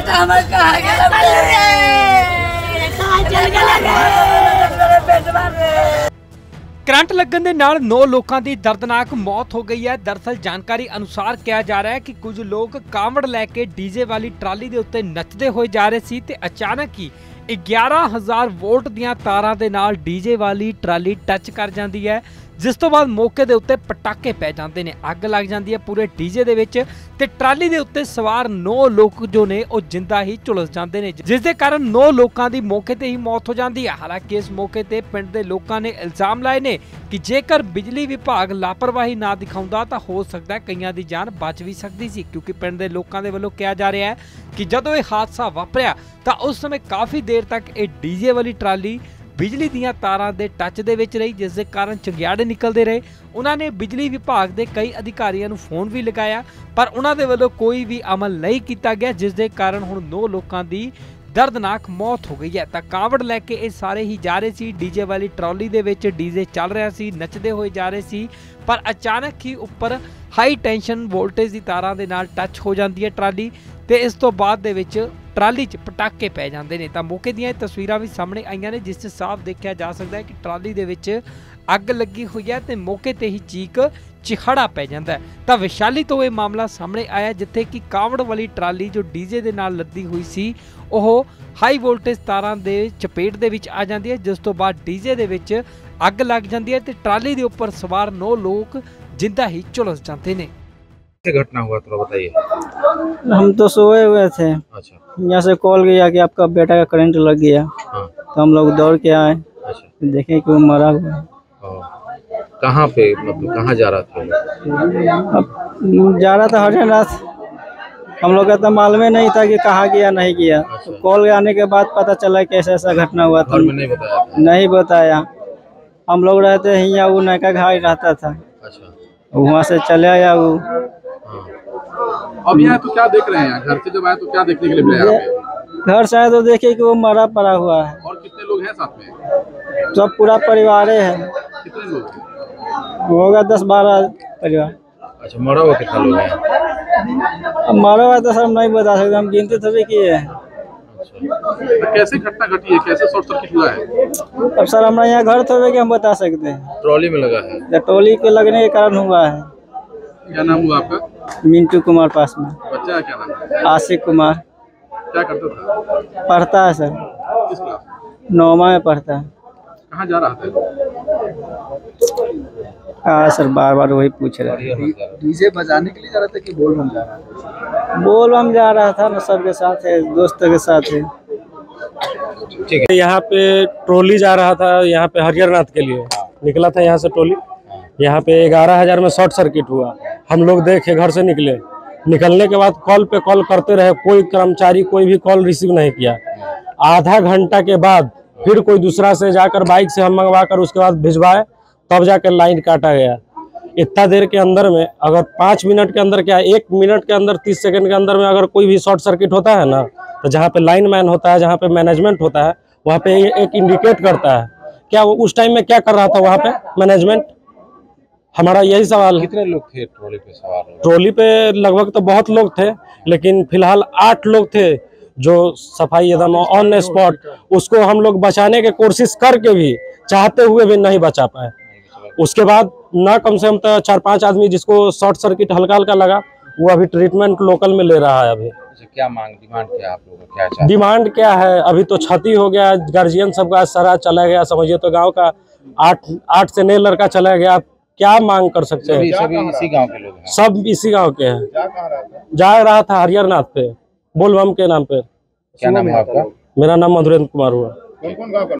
बेटा हमारे कहाँ गया करंट लगन दे नाल 9 लोगों की दर्दनाक मौत हो गई है। दरअसल जानकारी अनुसार कहा जा रहा है कि कुछ लोग कावड़ लैके डीजे वाली ट्राली के उत्ते नचते हुए जा रहे सी ते अचानक ही 11,000 वोल्ट दियां तारां दे नाल डीजे वाली ट्राली टच कर जाती है, जिस तो बाद मौके दे उत्ते पटाके पै जाते हैं, अग लग जाती है पूरे डीजे दे विच ते ट्राली दे उत्ते सवार 9 लोग जो ने वो जिंदा ही झुलस जाते हैं, जिस दे कारण 9 लोगों की मौके ते ही मौत हो जाती है। हालांकि इस मौके ते पिंड दे लोगों ने इल्जाम लाए ने कि जेकर बिजली विभाग लापरवाही ना दिखाउंदा तां हो सकता है कईयां दी जान बच भी सकती सी, क्योंकि पिंड दे लोगों दे वल्लों कहा जा रहा है कि जदों यह हादसा वापरिया तां उस समय काफ़ी देर तक ये डीजे वाली ट्राली बिजली दियां तारां दे टच दे विच रही, जिस दे कारण चंगियाड़े निकलते रहे। उन्होंने बिजली विभाग के कई अधिकारियों को फोन भी लगाया पर उन्होंने वालों कोई भी अमल नहीं किया गया, जिस दे कारण हुण 9 लोगों की दर्दनाक मौत हो गई है। तो कावड़ लैके ये सारे ही जा रहे सी, डीजे वाली ट्रॉली दे विच डीजे चल रहा सी, नचते हुए जा रहे सी, पर अचानक ही उपर हाई टेंशन वोल्टेज की तारां दे नाल टच हो जाती है ट्राली ते इस तो बाद दे विच ट्राली च पटाके पै जाते हैं। तो मौके दी तस्वीरां भी सामने आईयां ने, जिस साफ देखा जा सकता है कि ट्राली दे विच अग लगी हुई है तो मौके ते ही चीक चिखड़ा पै जाता है। तो विशाली तो यह मामला सामने आया जिथे कि कावड़ वाली ट्राली जो डीजे दे नाल लदी हुई सी ओह हाई वोल्टेज तारां दे चपेट दे विच आ जाती है, जिस तो बाद डीजे दे विच अग लग जाती है तो ट्राली दे उपर सवार 9 लोग जिंदा ही झुलस जाते हैं। घटना हुआ थोड़ा बताइए। हम तो सोए हुए थे, अच्छा। यहाँ से कॉल गया कि आपका बेटा का करंट लग गया। हाँ। तो हम लोग दौड़ के आए, अच्छा। देखें कि वो मरा हुआ है। कहाँ पे मतलब कहाँ जा रहा था? अब जा रहा था हरियाणाथ, हम लोग का तो मालूम नहीं था कि कहाँ गया नहीं गया। अच्छा। तो कॉल आने के बाद पता चला कि ऐसा घटना हुआ था। नहीं बताया था? नहीं बताया। हम लोग रहते हैं यहाँ, वो नैका घाट रहता था। अच्छा। वहाँ से चले आया वो। अब यहाँ तो क्या देख रहे हैं? घर से जब आए तो क्या देखने के लिए मिला? घर से आए तो देखे कि वो मरा पड़ा हुआ है। और कितने लोग हैं साथ में? सब पूरा परिवार है। कितने लोग? होगा 10-12 परिवार। अच्छा, मरा हुआ कितना लोग हैं? अब मरा हुआ तो सब नहीं बता सकते, हम गिनती थोड़ी किए हैं। अच्छा। तो कैसे घटना घटी है, कैसे शॉर्ट सर्किट हुआ है? अब सर हमारे यहाँ घर थोड़े कि हम बता सकते हैं। ट्रॉली में लगा है? ट्रॉली के लगने के कारण हुआ है। क्या नाम हुआ आपका? मिंटू कुमार पास में। बच्चा क्या नाम है? आशिक कुमार। क्या करता था? पढ़ता है सर, किस क्लास? 9वीं में पढ़ता है। कहाँ जा रहा था? हाँ सर, बार बार वही पूछ रहे हैं। डीजे बजाने के लिए जा रहा था कि बोल बम जा रहा था? बोल बम जा रहा था ना, सबके साथ है, दोस्तों के साथ है। ठीक है। यहाँ पे ट्रॉली जा रहा था, यहाँ पे हरिहरनाथ के लिए निकला था। यहाँ से ट्रॉली यहाँ पे 11,000 में शॉर्ट सर्किट हुआ। हम लोग देखे, घर से निकलने के बाद कॉल पे कॉल करते रहे, कोई कर्मचारी कोई भी कॉल रिसीव नहीं किया। आधा घंटा के बाद फिर कोई दूसरा से जाकर बाइक से हम मंगवा कर उसके बाद भिजवाए, तब जाकर लाइन काटा गया। इतना देर के अंदर में अगर 5 मिनट के अंदर क्या 1 मिनट के अंदर 30 सेकंड के अंदर में अगर कोई भी शॉर्ट सर्किट होता है ना, तो जहाँ पे लाइन मैन होता है, जहाँ पे मैनेजमेंट होता है, वहाँ पे एक इंडिकेट करता है। क्या वो उस टाइम में क्या कर रहा था वहाँ पे मैनेजमेंट? हमारा यही सवाल है। कितने लोग थे ट्रॉली पे सवार? ट्रॉली पे लगभग तो बहुत लोग थे, लेकिन फिलहाल 8 लोग थे जो सफाई एकदम ऑन स्पॉट, उसको हम लोग बचाने की कोशिश करके भी चाहते हुए भी नहीं बचा पाए। उसके बाद ना कम से कम तो 4-5 आदमी जिसको शॉर्ट सर्किट हल्का हल्का लगा, वो अभी ट्रीटमेंट लोकल में ले रहा है। अभी क्या डिमांड क्या आप लोगों का, क्या चाहते? डिमांड क्या है? अभी तो क्षति हो गया, गार्जियन सबका सारा चला गया, समझिए तो गांव का 8 से 9 लड़का चला गया। क्या मांग कर सकते हैं? सभी इसी गांव के लोग हैं? सब इसी गांव के हैं। जा रहा था हरिहरनाथ पे बोल बम के नाम पे। क्या नाम है आपका? मेरा नाम मधुरेंद्र कुमार हुआ।